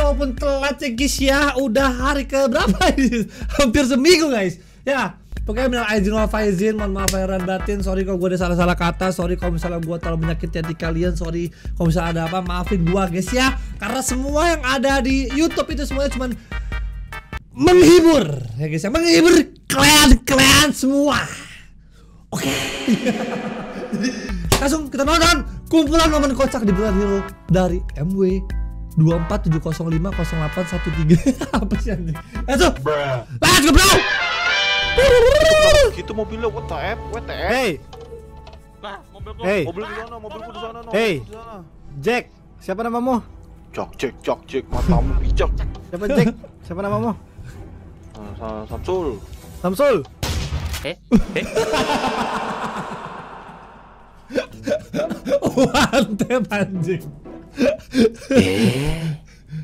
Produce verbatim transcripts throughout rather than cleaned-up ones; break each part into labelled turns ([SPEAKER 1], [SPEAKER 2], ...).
[SPEAKER 1] walaupun telat ya guys ya. Udah hari ke berapa ini? Hampir seminggu guys. Ya, pokoknya minal aidin wal faizin, mohon maaf lahir dan batin. Sorry kalau gue ada salah-salah kata. Sorry kalau misalnya gue terlalu menyakiti hati kalian. Sorry kalau misalnya ada apa, maafin gue guys ya. Karena semua yang ada di YouTube itu semuanya cuman menghibur ya guys ya, menghibur kalian-kalian semua. Oke. Langsung kita nonton kumpulan momen kocak di Brutal Hero dari M W dua empat tujuh nol lima nol delapan satu tiga. Apa sih anjing? Langsung. Let's go bro.
[SPEAKER 2] Gitu mobilnya W T F, W T F.
[SPEAKER 3] Hey.
[SPEAKER 2] Nah, mobil gua,
[SPEAKER 3] Hey.
[SPEAKER 2] mobil di sana, mobilku di sana, no.
[SPEAKER 3] Hey.
[SPEAKER 2] Di sana.
[SPEAKER 3] Jack, siapa namamu?
[SPEAKER 2] Cok cek cok cek matamu bijak.
[SPEAKER 3] Siapa Jack? Siapa namamu?
[SPEAKER 2] Nah, Samsul.
[SPEAKER 3] Samsul.
[SPEAKER 4] Eh? Eh?
[SPEAKER 1] Mantep anjing.
[SPEAKER 4] Eh?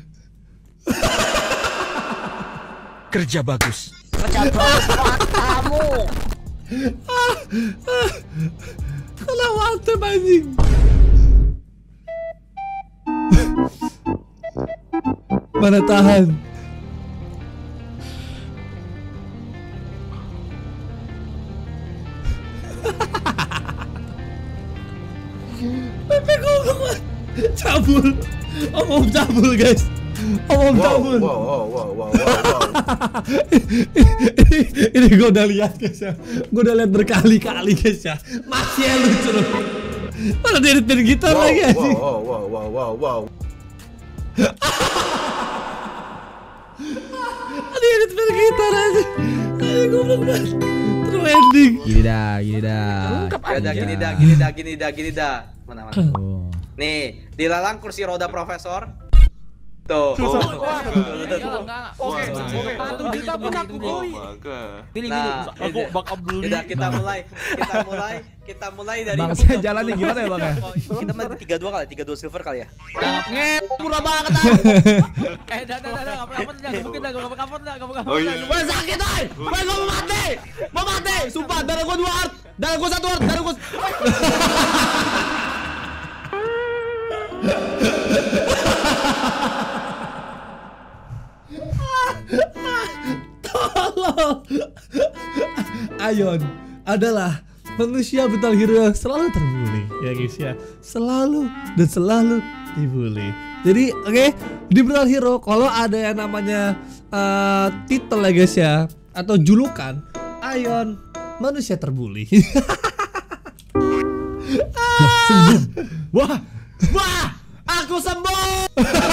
[SPEAKER 4] Kerja bagus.
[SPEAKER 5] Kerja bagus buat kamu.
[SPEAKER 1] Kalau mantep anjing. Mana tahan. Pepe goblok. Cabul. Om-om cabul guys. Om-om cabul.
[SPEAKER 2] Wow, wow, wow, wow, wow.
[SPEAKER 1] Ini gue udah lihat guys ya. Gue udah lihat berkali-kali guys ya. Masih ya lucu loh. Mana dia edit gitar
[SPEAKER 2] Wow,
[SPEAKER 1] lagi anjing.
[SPEAKER 2] wow, wow, wow, wow, wow.
[SPEAKER 1] Ada edit gitar anjing. Aduh goblok banget. Terus ending.
[SPEAKER 4] Gini dah, gini dah.
[SPEAKER 5] Ya udah gini dah, gini dah, gini dah, gini dah. Mana mana.
[SPEAKER 4] Oh.
[SPEAKER 5] Nih, dilalang kursi roda profesor. Tuh.
[SPEAKER 2] Oke,
[SPEAKER 5] Kita pun aku Nah, aku bakal beli. Udah kita mulai, kita mulai, kita mulai dari.
[SPEAKER 4] Bang, saya jalannya gimana ya bang ya?
[SPEAKER 5] Kita mulai tiga dua kali, tiga dua silver kali ya.
[SPEAKER 4] Nge, murah banget ah.
[SPEAKER 6] Eh, dah, dah, dah, dah, kapot, dah, mungkin dah, kapot, kapot, dah, kapot, kapot.
[SPEAKER 2] Oh iya.
[SPEAKER 4] Gue sakit ay, gue mau mati, mau mati, sumpah darah gue dua art, darah gue satu art, darah gue.
[SPEAKER 1] Tolong. Ion adalah manusia Brutal Hero yang selalu terbully ya guys ya. Selalu dan selalu dibully. Jadi oke, okay, di Brutal Hero kalau ada yang namanya uh, titel ya guys ya, atau julukan, Ion manusia terbully.
[SPEAKER 4] Sembuh. Wah, wah, aku sembuh.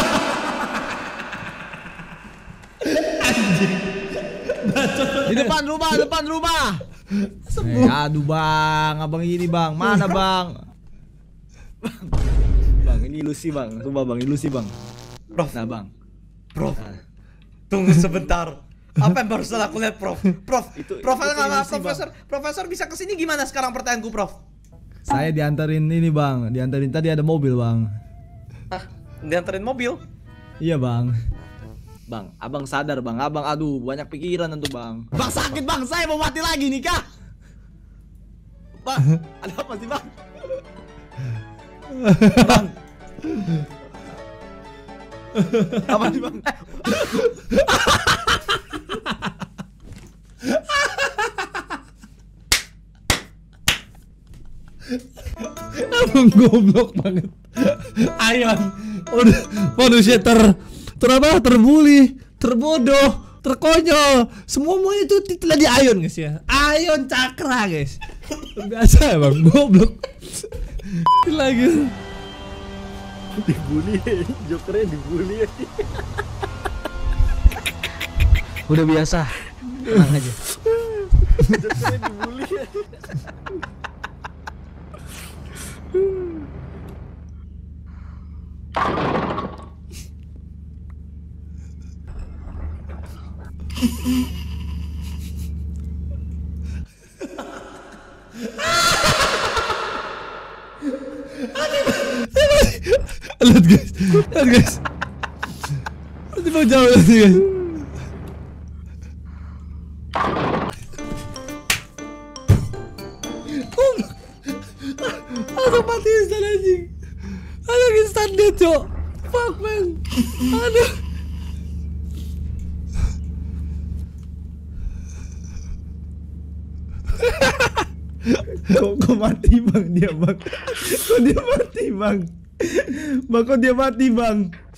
[SPEAKER 4] Di depan rumah, depan rumah. Eh, aduh bang, abang ini bang, mana bang? Bang, ini ilusi bang, sumpah bang, ilusi bang.
[SPEAKER 5] Prof,
[SPEAKER 4] Nah bang,
[SPEAKER 5] Prof. Tunggu sebentar. Apa yang barusan aku lihat, Prof? Prof,
[SPEAKER 4] Itu-
[SPEAKER 5] Prof,
[SPEAKER 4] itu
[SPEAKER 5] nggak
[SPEAKER 4] ilusi,
[SPEAKER 5] Profesor, Profesor bisa kesini gimana sekarang pertanyaanku, Prof?
[SPEAKER 4] saya diantarin ini bang, diantarin tadi ada mobil bang.
[SPEAKER 5] Hah, dianterin mobil?
[SPEAKER 4] Iya bang. Bang, abang sadar bang, abang aduh banyak pikiran tentu bang. Bang sakit bang, saya mau mati lagi nih kah? Bang, ada apa sih bang? Bang. Apa sih bang?
[SPEAKER 1] Abang goblok banget. Ion udah manusia ter ter apa terbully, terbodoh, terkonyol. Semuanya itu titelnya di Ion guys ya. Ion Cakra guys. Biasa ya bang, goblok. Lagi
[SPEAKER 3] Dibully, Jokernya dibully.
[SPEAKER 4] Udah biasa. Tenang aja.
[SPEAKER 3] Jokernya dibully.
[SPEAKER 1] lihat guys, lihat guys. Nanti mau jauh nanti guys. Aduh mati instan anjing. Aduh instan dead cok. Fuck man. Aduh.
[SPEAKER 3] Kok, kok mati bang dia bang? Kok dia mati bang? Bang kok dia mati bang?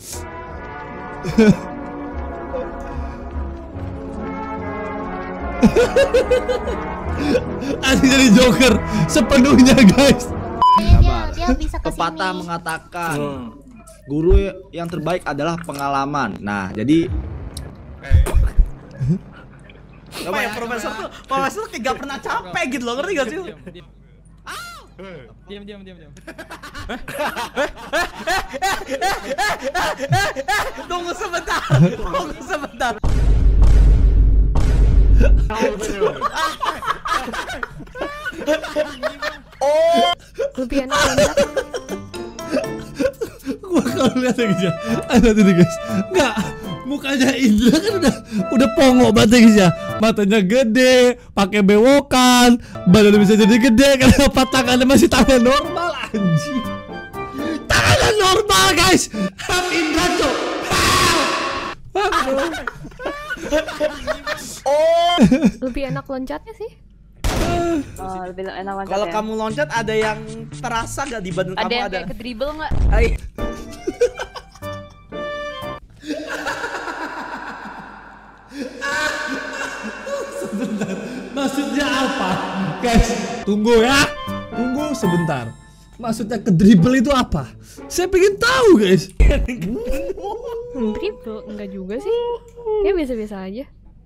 [SPEAKER 1] Asli jadi Joker sepenuhnya guys.
[SPEAKER 7] Dia, dia bisa kesini.
[SPEAKER 4] Pepatah mengatakan guru yang terbaik adalah pengalaman. Nah, jadi apa ya, profesor tuh, profesor kayak gak pernah capek gitu loh, ngerti gak sih?
[SPEAKER 6] Diam diam diam diam.
[SPEAKER 4] Tunggu sebentar, tunggu sebentar.
[SPEAKER 7] Oh, lebih enak loncat.
[SPEAKER 1] Gua kalau lihat ya guys ya, ada tuh guys, nggak, mukanya Indra kan udah udah pongo banget ya guys ya, matanya gede, pakai bewokan, badannya bisa jadi gede, kenapa tangannya masih tangan normal anjing, tangan normal guys, help Indra cok,
[SPEAKER 7] Oh, lebih enak loncatnya sih. Oh, lebih enak loncatnya.
[SPEAKER 4] Kalau kamu loncat ada yang terasa gak di badan
[SPEAKER 7] ada
[SPEAKER 4] kamu
[SPEAKER 7] yang
[SPEAKER 4] ada?
[SPEAKER 7] kayak ke dribble nggak?
[SPEAKER 4] Hai.
[SPEAKER 1] sebentar, maksudnya apa guys? Tunggu ya, tunggu sebentar. Maksudnya ke dribble itu apa? Saya pengen tahu guys.
[SPEAKER 7] Hmm, dribble enggak juga sih. Kayak biasa-biasa aja.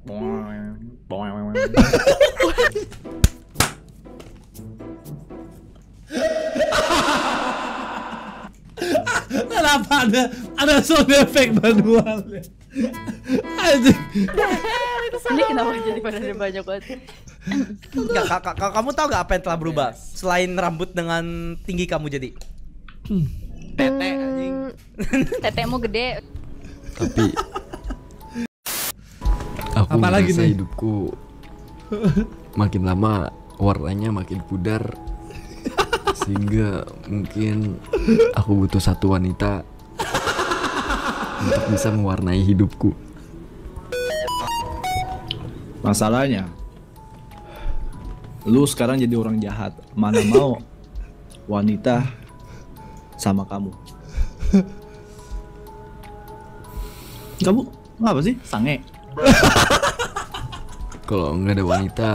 [SPEAKER 1] Kenapa ada ada sound effect manualnya? Anjing.
[SPEAKER 7] Ini kenapa jadi pada ada banyak banget?
[SPEAKER 4] Enggak, kak, kak, kamu tahu gak apa yang telah berubah selain rambut dengan tinggi kamu jadi? Tete anjing.
[SPEAKER 7] Tetemu gede.
[SPEAKER 8] Tapi aku
[SPEAKER 1] Apalagi
[SPEAKER 8] merasa
[SPEAKER 1] nih?
[SPEAKER 8] hidupku makin lama warnanya makin pudar, sehingga mungkin aku butuh satu wanita untuk bisa mewarnai hidupku.
[SPEAKER 9] Masalahnya, lu sekarang jadi orang jahat. Mana mau wanita sama kamu? Kamu apa sih? Sange?
[SPEAKER 8] Kalau nggak ada wanita,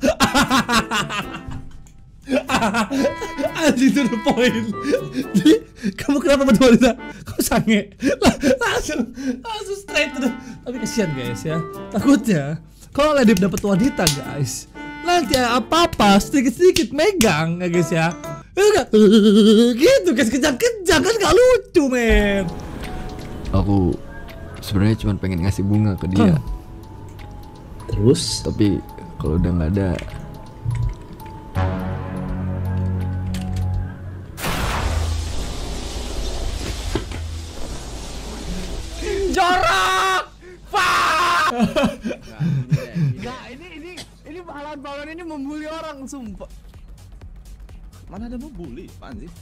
[SPEAKER 1] Anjing itu the point. Jadi kamu kenapa buat wanita? Kamu sange. Langsung langsung straight to the. Tapi kasihan guys ya. Takutnya kalau Ledip dapat wanita guys, nanti apa-apa sedikit-sedikit megang ya guys ya. Enggak gitu guys, kejang-kejang kan gak lucu men.
[SPEAKER 8] aku sebenarnya cuma pengen ngasih bunga ke dia.
[SPEAKER 9] Terus?
[SPEAKER 8] Tapi kalau udah nggak ada,
[SPEAKER 6] Jorok! Fuck! Enggak, ini ini ini pahlawan-pahlawan ini membuli orang sumpah.
[SPEAKER 4] Mana ada mau bully, apaan sih?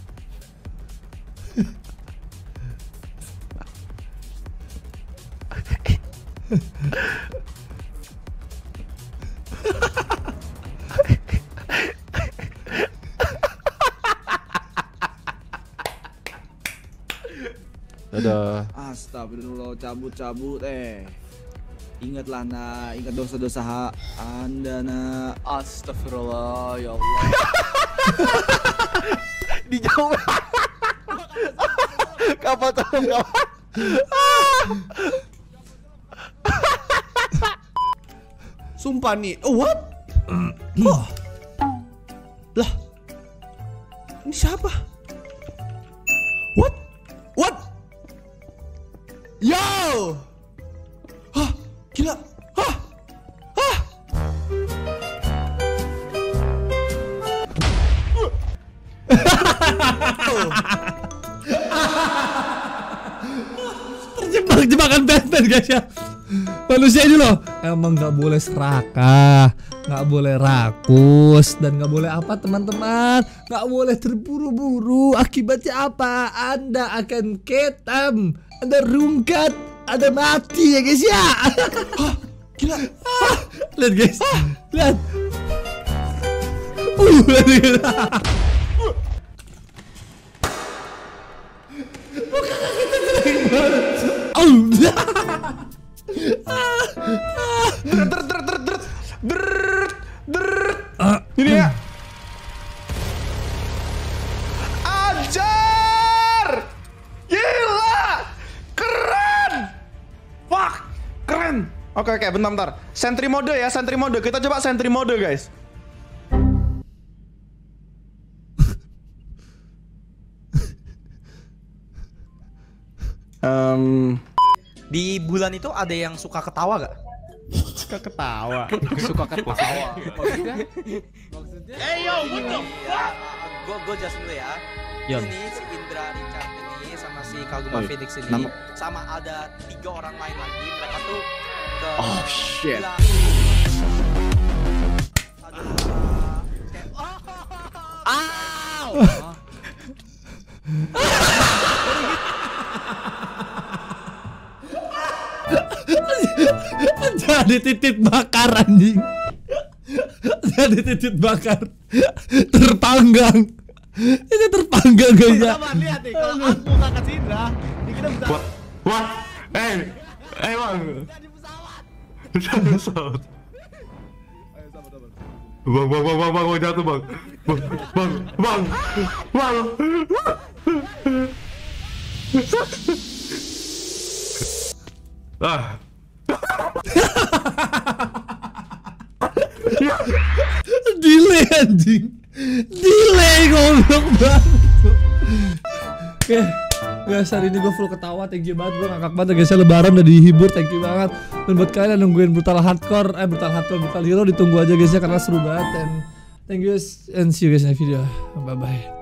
[SPEAKER 2] Dadah.
[SPEAKER 4] Astagfirullah, cabut-cabut eh. Ingatlah nak, ingat dosa-dosa hak Anda nak.
[SPEAKER 6] Astagfirullah, ya Allah.
[SPEAKER 2] Dijawab. Kapan tolong kapan?
[SPEAKER 4] Sumpah nih, oh, what? Oh. Lah, ini siapa? What? What? Yo! Hah, gila. Hah? Hah?
[SPEAKER 1] Terjebak jebakan Batman guys ya. Manusia ini loh emang nggak boleh serakah, nggak boleh rakus, dan nggak boleh apa teman-teman, nggak boleh terburu-buru. Akibatnya apa? Anda akan ketam, Anda rungkat, Anda mati ya guys ya.
[SPEAKER 4] Hah, gila.
[SPEAKER 1] Lihat guys, lihat.
[SPEAKER 6] Ini ya. Anjar! Gila! Keren! Fuck! Keren! Oke oke, bentar bentar. Sentry mode ya, sentry mode. Kita coba sentry mode, guys. Um,
[SPEAKER 5] Di bulan itu ada yang suka ketawa gak?
[SPEAKER 6] suka ketawa.
[SPEAKER 5] Suka ketawa.
[SPEAKER 6] Maksudnya? Maksudnya?
[SPEAKER 5] Eh yo, what the fuck? Gue gue jelasin dulu ya.
[SPEAKER 9] Yon.
[SPEAKER 5] Ini si Indra Richard ini sama si Kaguma
[SPEAKER 9] Oi,
[SPEAKER 5] Phoenix ini
[SPEAKER 9] nama-
[SPEAKER 5] sama ada tiga orang lain lagi. Mereka tuh ke
[SPEAKER 9] Oh shit.
[SPEAKER 5] bilang, ada kayak oh, Ow!
[SPEAKER 1] Jadi titik bakar anjing. Jadi titik bakar. Terpanggang. Ini terpanggang guys ya.
[SPEAKER 6] Lihat nih, kalau aku ngangkat si Indra, ini kita bisa.
[SPEAKER 10] What? What? Eh, eh bang.
[SPEAKER 6] Di pesawat.
[SPEAKER 10] Di pesawat.
[SPEAKER 6] Ayo sabar sabar.
[SPEAKER 10] Bang, bang, bang, bang, bang, mau jatuh bang. Bang, bang, bang, bang. Ah.
[SPEAKER 1] Delay anjing. Delay goblok banget. Oke. Guys, hari ini gue full ketawa, thank you banget, gue ngakak banget guys, lebaran udah dihibur, thank you banget. Dan buat kalian yang nungguin brutal hardcore, eh brutal hardcore, brutal hero, ditunggu aja guys ya, karena seru banget. And thank you guys, and see you guys in the video, bye bye.